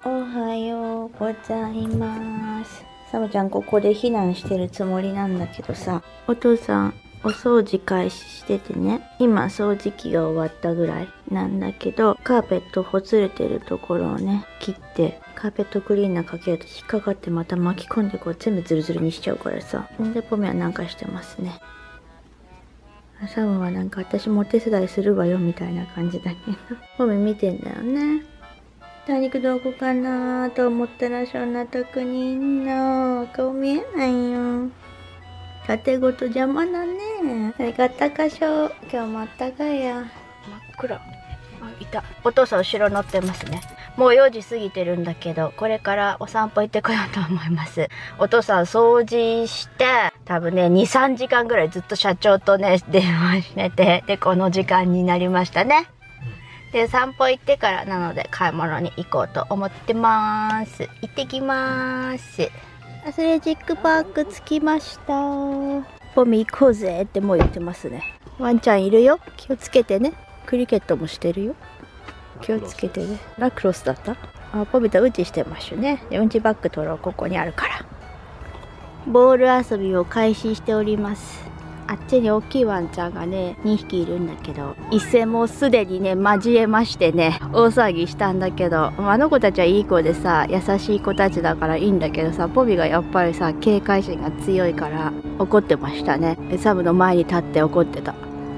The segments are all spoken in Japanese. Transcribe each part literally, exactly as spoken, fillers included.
おはようございます。サムちゃんここで避難してるつもりなんだけどさ、お父さんお掃除開始しててね、今掃除機が終わったぐらいなんだけど、カーペットほつれてるところをね切ってカーペットクリーナーかけると引っかかってまた巻き込んでこう全部ズルズルにしちゃうからさ。んでポメはなんかしてますね。サムはなんか私もお手伝いするわよみたいな感じだけどポメ見てんだよね。大肉どこかなと思ったらそんなとこにいんの。顔見えないよ。縦ごと邪魔だね。ありがたかしょ。今日もあったかいや。真っ暗。あ、いた。お父さん後ろ乗ってますね。もうよじ過ぎてるんだけど、これからお散歩行ってこようと思います。お父さん掃除して、多分ね、に、さんじかんぐらいずっと社長とね、電話してて、で、この時間になりましたね。で、散歩行ってからなので買い物に行こうと思ってます。行ってきます。アスレチックパーク着きました。ポミ行こうぜってもう言ってますね。ワンちゃんいるよ。気をつけてね。クリケットもしてるよ。気をつけてね。ラクロスだった？あ、ポミとうんちしてますね。で、うんちバッグ取ろう。ここにあるから。ボール遊びを開始しております。あっちに大きいワンちゃんがねにひきいるんだけど、一斉もうすでにね交えましてね大騒ぎしたんだけど、あの子たちはいい子でさ優しい子たちだからいいんだけどさ、ポビがやっぱりさ警戒心が強いから怒ってましたね。サムの前に立って怒ってた。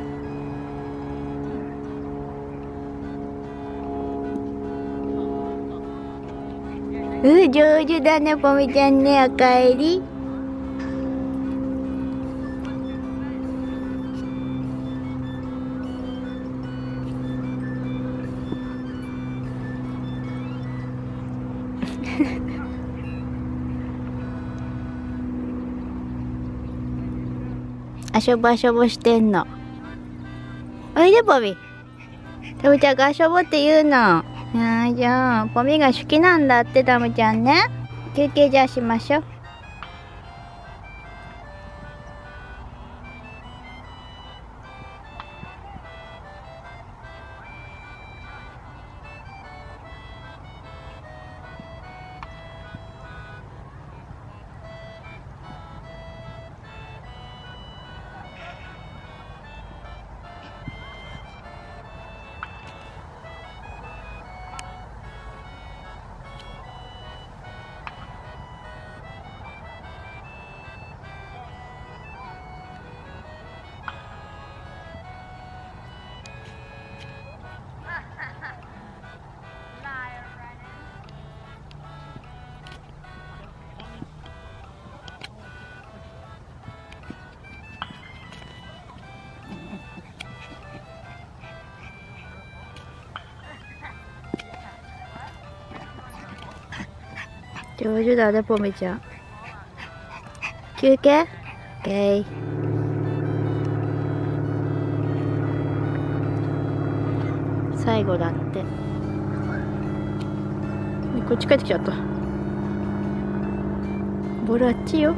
うん、上手だねポミちゃんね。おかえり。遊ぼ遊ぼしてんの。おいでポミ。タムちゃんが遊ぼって言うの。あーじゃあポミが好きなんだってタムちゃんね。休憩じゃあしましょう。上手だねポミちゃん。休憩？オッケー。最後だって。こっち帰ってきちゃった。ボールあっちよ。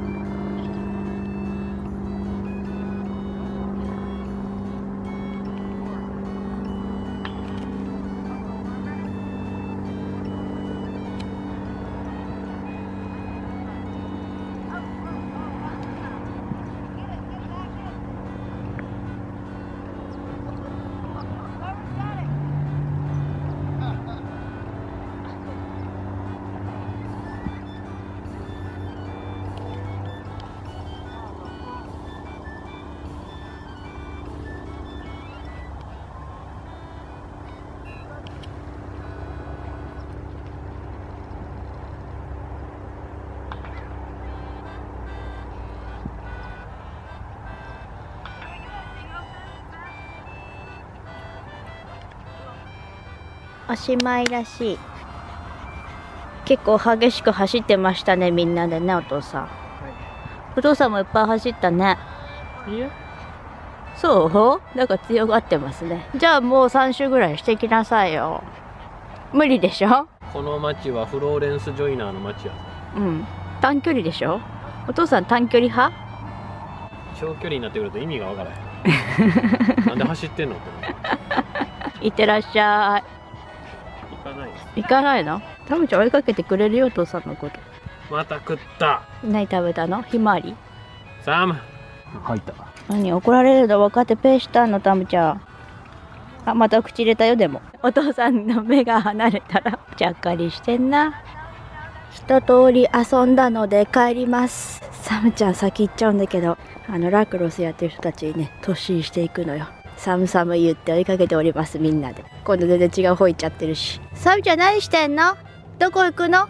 おしまいらしい。結構激しく走ってましたねみんなでね。お父さん、はい、お父さんもいっぱい走ったね。いやそうなんか強がってますね。じゃあもうさん周ぐらいしてきなさいよ。無理でしょ。 この町はフローレンス・ジョイナーの町や。 うん、短距離でしょ。お父さん短距離派？ 長距離になってくると意味がわからへんなんで走ってんのっていってらっしゃい。 かない。 行かないの？タムちゃん追いかけてくれるよ、お父さんのこと。 また食った。 何食べたの？ひまわり？ サム。入った。 何怒られるの分かってペーしたんの、タムちゃん。あ、また口入れたよ。でもお父さんの目が離れたらちゃっかりしてんな。一通り遊んだので帰ります。サムちゃん先行っちゃうんだけど、あのラクロスやってる人たちにね突進していくのよ。サムサム言って追いかけております、みんなで。今度全然違う方行っちゃってるし。サムちゃん何してんの？どこ行くの？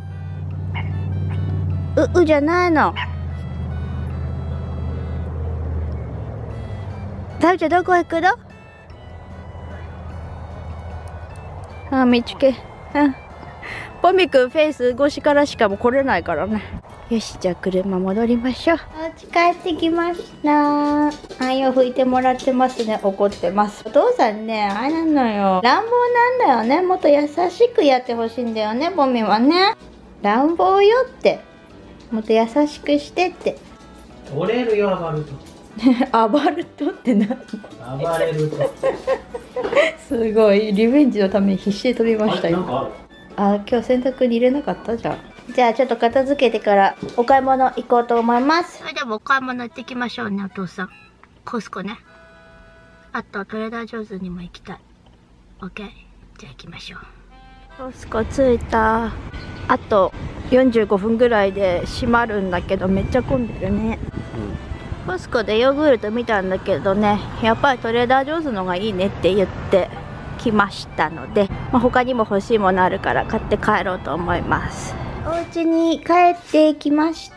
ううじゃないの。サムちゃんどこ行くの？あ、見つけ。うん。ポミくんフェイス越しからしかも来れないからね。よし、じゃあ車戻りましょう。お家帰ってきました。愛を拭いてもらってますね。怒ってます。お父さんね、あれなのよ。乱暴なんだよね。もっと優しくやってほしいんだよね、ポミはね。乱暴よって。もっと優しくしてって。 取れるよ、アバルト。 アバルトって何？ 暴れると。 すごい、リベンジのために必死で飛びましたよ。 なんかある？ あ、今日洗濯に入れなかったじゃん。じゃあちょっと片付けてからお買い物行こうと思います。それでもお買い物行ってきましょうね、お父さん。コスコね。あとトレーダージョーズにも行きたい。オッケー。じゃあ行きましょう。コスコ着いた。あとよんじゅうごふんぐらいで閉まるんだけど、めっちゃ混んでるね。うん、コスコでヨーグルト見たんだけどね、やっぱりトレーダージョーズのがいいねって言ってきましたので、まあ、他にも欲しいものあるから買って帰ろうと思います。お家に帰ってきました。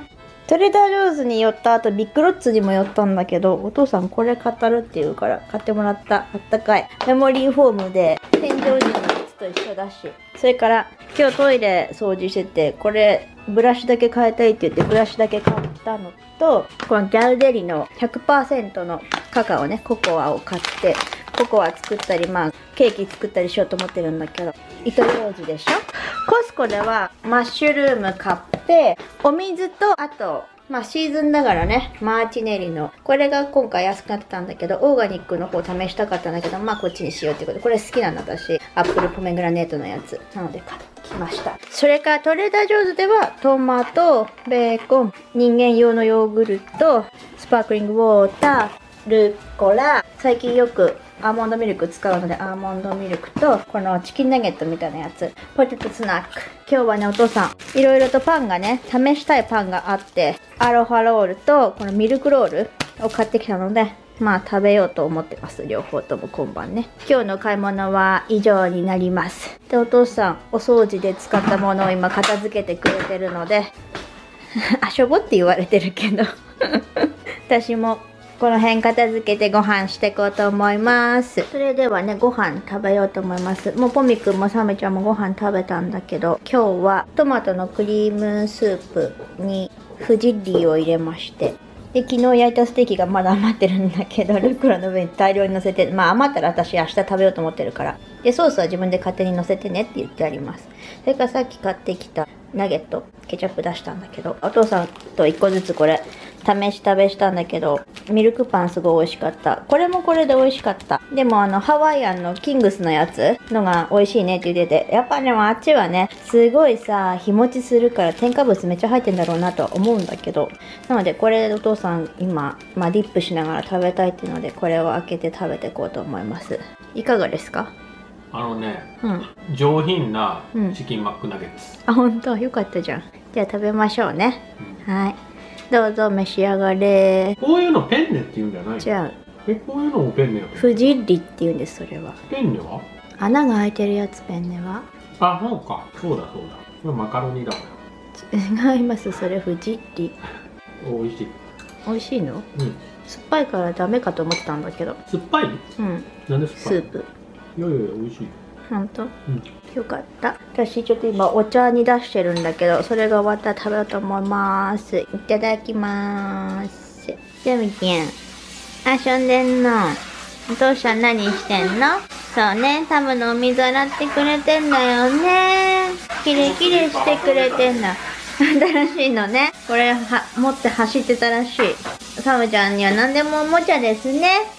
トレーダージョーズに寄った後ビッグロッツにも寄ったんだけど、お父さんこれ語るって言うから買ってもらった。あったかいメモリーフォームで天井時のやつと一緒だし、それから今日トイレ掃除してて、これブラシだけ変えたいって言ってブラシだけ買ったのと、このギャルデリの ひゃくパーセント のカカオね、ココアを買って、ココア作ったり、まあケーキ作ったりしようと思ってるんだけど、糸ようじでしょ。コスコではマッシュルーム買って、お水と、あとまあシーズンだからね、マーチネリのこれが今回安くなってたんだけど、オーガニックの方試したかったんだけど、まあこっちにしようってことで、これ好きなんだ私。アップルポメグラネートのやつなので買ってきました。それからトレーダージョーズではトマト、ベーコン、人間用のヨーグルト、スパークリングウォーター、ルッコラ、最近よくアーモンドミルク使うのでアーモンドミルクと、このチキンナゲットみたいなやつ、ポテトスナック。今日はね、お父さんいろいろとパンがね、試したいパンがあって、アロハロールとこのミルクロールを買ってきたので、まあ食べようと思ってます。両方とも今晩ね。今日の買い物は以上になります。で、お父さんお掃除で使ったものを今片付けてくれてるのであ、しょぼって言われてるけど私もこの辺片付けてご飯していこうと思います。それではね、ご飯食べようと思います。もうポミくんもサメちゃんもご飯食べたんだけど、今日はトマトのクリームスープにフジッリーを入れまして、で昨日焼いたステーキがまだ余ってるんだけど、ルッコラの上に大量に乗せて、まあ余ったら私明日食べようと思ってるから、でソースは自分で勝手に乗せてねって言ってあります。それからさっき買ってきたナゲット、ケチャップ出したんだけど、お父さんといっこずつこれ試し食べしたんだけど、ミルクパンすごい美味しかった。これもこれで美味しかった。でもあのハワイアンのキングスのやつのが美味しいねって言ってて、やっぱでもあっちはね、すごいさ日持ちするから添加物めっちゃ入ってんだろうなとは思うんだけど、なのでこれお父さん今、まあ、ディップしながら食べたいっていうので、これを開けて食べていこうと思います。いかがですか？ あのね、 うん、 上品なチキンマックナゲッツ、 うん、あ、本当よかったじゃん。じゃあ食べましょうね、うん、はい、どうぞ召し上がれ。 こういうのペンネって言うんじゃないの？ じゃあえ、こういうのもペンネやフジッリって言うんです。それはペンネは穴が開いてるやつ。ペンネはあ、そうか、そうだそうだ、これマカロニだもん。違います、それフジッリ。 おいしい。 美味しいの？うん、酸っぱいからダメかと思ってたんだけど。 酸っぱい？うん、なんで酸っぱい？スープ。いやいやいや、美味しい。本当？うん、よかった。私ちょっと今お茶に出してるんだけど、それが終わったら食べようと思います。いただきまーす。じゃみちゃん遊んでんの？お父さん何してんの？そうね、タムのお水洗ってくれてんだよね。キレキレしてくれてんだ。新しいのね。これは持って走ってたらしい。タムちゃんには何でもおもちゃですね。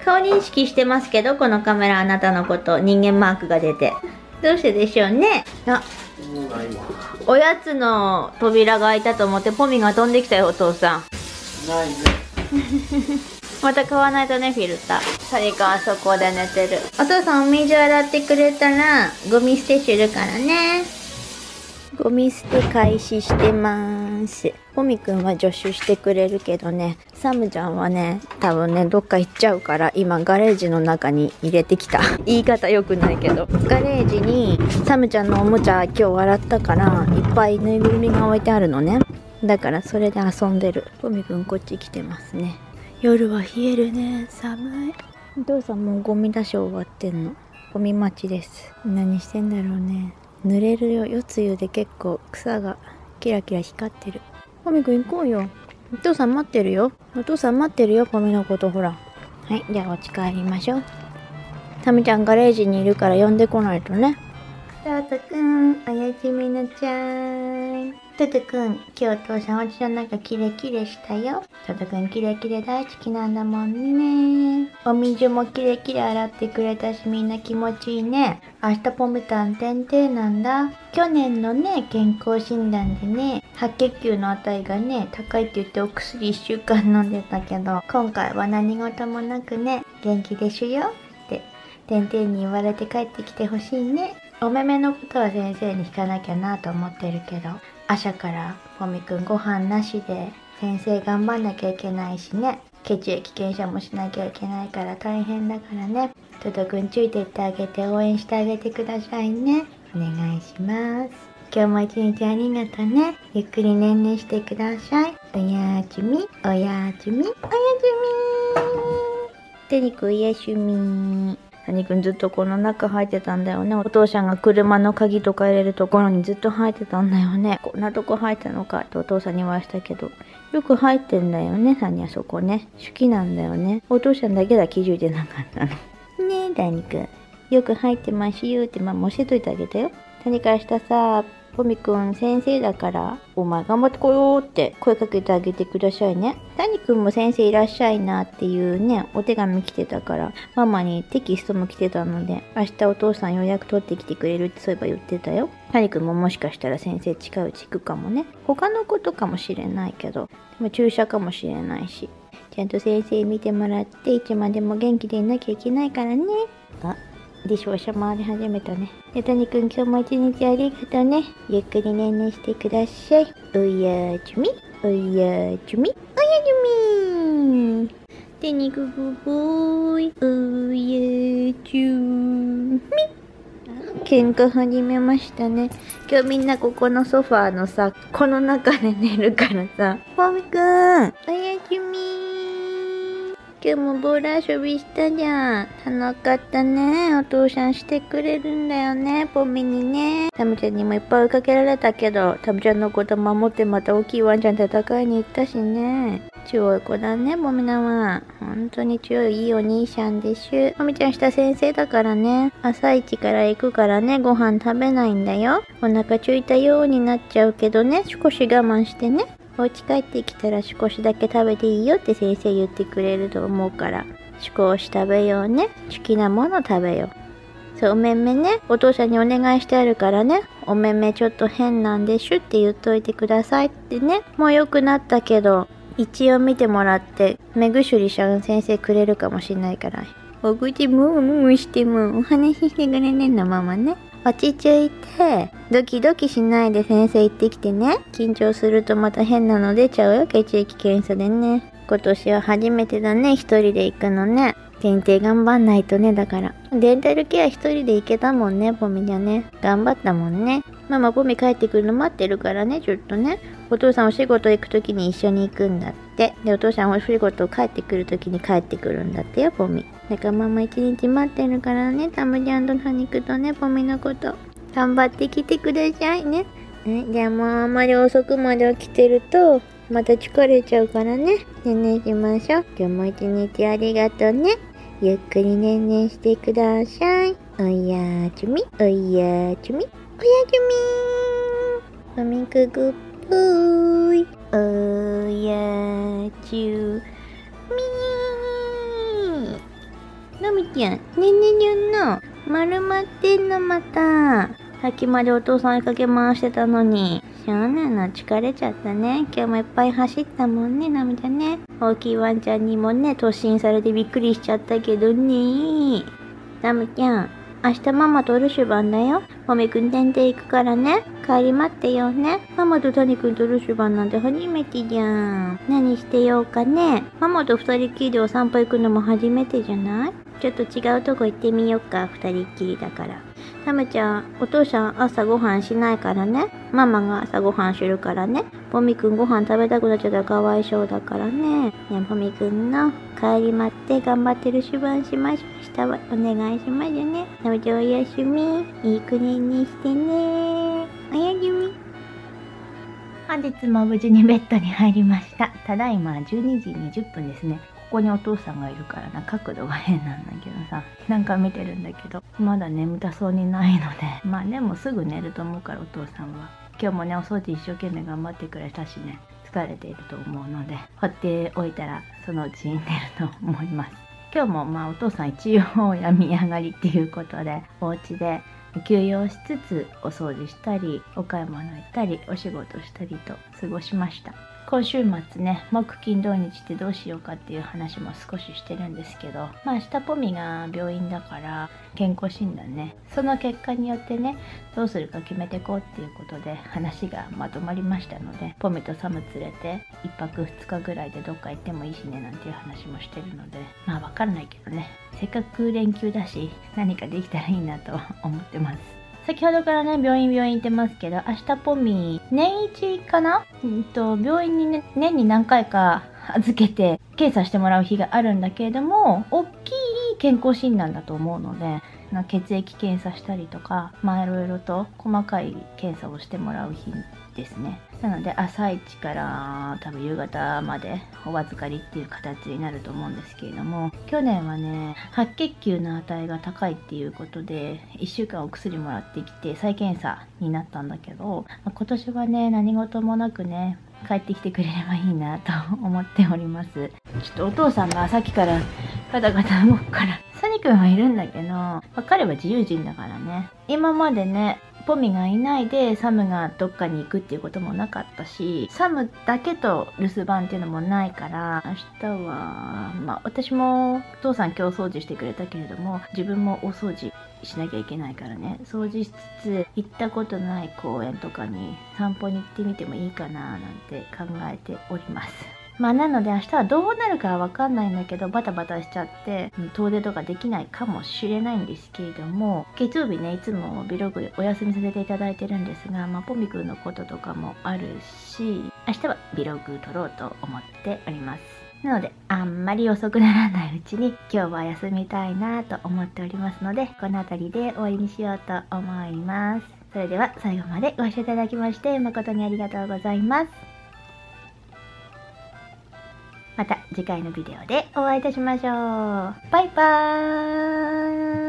顔認識してますけど、このカメラあなたのこと、人間マークが出て。どうしてでしょうね。あ、おやつの扉が開いたと思ってポミが飛んできたよ、お父さん。ないね。また買わないとね、フィルター。サリカはそこで寝てる。お父さんお水洗ってくれたらゴミ捨てするからね。ゴミ捨て開始してまーす。ポミくんは助手してくれるけどね、サムちゃんはね、多分ね、どっか行っちゃうから、今ガレージの中に入れてきた。言い方良くないけど。ガレージにサムちゃんのおもちゃ今日洗ったから、いっぱいぬいぐるみが置いてあるのね。だからそれで遊んでる。ポミくんこっち来てますね。夜は冷えるね。寒い。お父さんもうゴミ出し終わってんの。ゴミ待ちです。何してんだろうね。濡れるよ。夜露で結構草がキラキラ光ってる。ポミくん行こうよ。お父さん待ってるよ。お父さん待ってるよ、ポミのことほら。はい、じゃあお家帰りましょう。タミちゃんガレージにいるから呼んでこないとね。トトくん、おやすみなちゃーい。トトくん、今日お父さんお家の中キレキレしたよ。トトくんキレキレ大好きなんだもんね。お水もキレキレ洗ってくれたし、みんな気持ちいいね。明日ポミタン点々なんだ。去年のね、健康診断でね、白血球の値がね、高いって言ってお薬いっしゅうかん飲んでたけど、今回は何事もなくね、元気でしゅよって、点々に言われて帰ってきてほしいね。お目目のことは先生に聞かなきゃなと思ってるけど、朝からポミくんご飯なしで先生頑張んなきゃいけないしね、血液検査もしなきゃいけないから大変だからね。トトくんついてってあげて応援してあげてくださいね。お願いします。今日も一日ありがとね。ゆっくりねんねしてください。おやすみ、おやすみ、おやすみ。テニくんおやすみ。タニくんずっとこの中入ってたんだよね。お父さんが車の鍵とか入れるところにずっと入ってたんだよね。こんなとこ入ったのかってお父さんに言わしたけど、よく入ってんだよね、タニはそこね。好きなんだよね。お父さんだけだ気づいてなかったの。ねえ、タニくん。よく入ってますよってママ教えといてあげたよ。タニからしたさ、ポミくん先生だから、お前頑張ってこようって声かけてあげてくださいね。タニくんも先生いらっしゃいなっていうね、お手紙来てたから、ママにテキストも来てたので、明日お父さん予約取ってきてくれるってそういえば言ってたよ。タニくんももしかしたら先生近いうち行くかもね。他のことかもしれないけど、でも注射かもしれないし。ちゃんと先生見てもらって、いつまでも元気でいなきゃいけないからね。あ、ディッシュウォッシャー回り始めたね。で、タニくん今日も一日ありがとうね。ゆっくりねんねしてください。おやすみ、おやすみ、おやすみ。タニくんぼーい、おやすみ。喧嘩始めましたね。今日みんなここのソファーのさ、この中で寝るからさ。ポミくん、おやすみ。今日もボール遊びしたじゃん。楽かったね。お父さんしてくれるんだよね、ポミにね。タムちゃんにもいっぱい追いかけられたけど、タムちゃんのこと守ってまた大きいワンちゃん戦いに行ったしね。強い子だね、ポミナは。本当に強いいいお兄さんでしゅ。ポミちゃん下先生だからね。朝一から行くからね、ご飯食べないんだよ。お腹空いたようになっちゃうけどね、少し我慢してね。お家帰ってきたら少しだけ食べていいよって先生言ってくれると思うから、少し食べようね。好きなもの食べよう。そう、おめめね、お父さんにお願いしてあるからね、おめめちょっと変なんでしゅって言っといてくださいってね。もう良くなったけど、一応見てもらって、目薬しゃん先生くれるかもしんないから。お口ムームーしてもお話ししてくれねんのママね。落ち着いて、ドキドキしないで先生行ってきてね。緊張するとまた変なの出ちゃうよ、血液検査でね。今年は初めてだね、一人で行くのね。検定頑張んないとね、だから。デンタルケア一人で行けたもんね、ポミじゃね。頑張ったもんね。ママポミ帰ってくるの待ってるからね、ちょっとね。お父さんお仕事行くときに一緒に行くんだって。で、お父さんお仕事帰ってくるときに帰ってくるんだってよ、ポミ。だからママ一日待ってるからね、タムちゃんとタニクとね、ポミのこと。頑張ってきてくださいね。ね、じゃあもうあんまり遅くまで起きてると、また疲れちゃうからね。ねんねしましょう。今日も一日ありがとうね。ゆっくりねんねしてください。おやすみ、おやすみ、おやすみ。ポミくぐっぽーい。おやすみ。 みちゃん、ねねりゅんの、丸まってんのまた。さっきまでお父さん追いかけ回してたのに。そうなの、疲れちゃったね。今日もいっぱい走ったもんね、ナミちゃんね。大きいワンちゃんにもね、突進されてびっくりしちゃったけどね。ナミちゃん、明日ママと留守番だよ。もみくん電停行くからね。帰り待ってよね。ママと谷くんと留守番なんて初めてじゃん。何してようかね。ママと二人っきりでお散歩行くのも初めてじゃない？ちょっと違うとこ行ってみよっか。二人っきりだから。タムちゃん、お父さん朝ごはんしないからね。ママが朝ごはんするからね。ポミくんご飯食べたくなっちゃったらかわいそうだからね。ねえ、ポミくんの帰り待って頑張って留守番しましょう。明日はお願いしますね。タムちゃんおやすみ。いい子ねにしてね。おやすみ。本日も無事にベッドに入りました。ただいまじゅうにじにじゅっぷんですね。ここにお父さんがいるからな、角度が変なんだけどさ、なんか見てるんだけど、まだ眠たそうにないので、まあでもすぐ寝ると思うからお父さんは。今日もね、お掃除一生懸命頑張ってくれたしね、疲れていると思うので、放っておいたらそのうちに寝ると思います。今日もまあお父さん一応病み上がりっていうことで、お家で休養しつつお掃除したり、お買い物行ったり、お仕事したりと過ごしました。今週末ね、木金土日ってどうしようかっていう話も少ししてるんですけど、まあ明日ポミが病院だから健康診断ね、その結果によってね、どうするか決めていこうっていうことで話がまとまりましたので、ポミとサム連れていっぱくふつかぐらいでどっか行ってもいいしねなんていう話もしてるので、まあわかんないけどね、せっかく連休だし何かできたらいいなと思ってます。先ほどからね、病院病院行ってますけど、明日ポミ、年一かな、うんと、病院にね、年に何回か預けて検査してもらう日があるんだけれども、大きい健康診断だと思うので、血液検査したりとか、まあいろいろと細かい検査をしてもらう日ですね。なので朝一から多分夕方までお預かりっていう形になると思うんですけれども、去年はね、白血球の値が高いっていうことでいっしゅうかんお薬もらってきて再検査になったんだけど、今年はね、何事もなくね、帰ってきてくれればいいなと思っております。ちょっとお父さんがさっきからガタガタ動くからサニくんはいるんだけど、まあ、彼は自由人だからね、今までね、ポミがいないでサムがどっかに行くっていうこともなかったし、サムだけと留守番っていうのもないから、明日はまあ私もお父さん今日掃除してくれたけれども、自分もお掃除しなきゃいけないからね、掃除しつつ行ったことない公園とかに散歩に行ってみてもいいかななんて考えております。まあなので明日はどうなるかはわかんないんだけど、バタバタしちゃって遠出とかできないかもしれないんですけれども、月曜日ね、いつもビログお休みさせていただいてるんですが、まあポミくんのこととかもあるし、明日はビログ撮ろうと思っております。なのであんまり遅くならないうちに今日は休みたいなと思っておりますので、この辺りで終わりにしようと思います。それでは最後までご視聴いただきまして誠にありがとうございます。また次回のビデオでお会いいたしましょう。バイバーイ。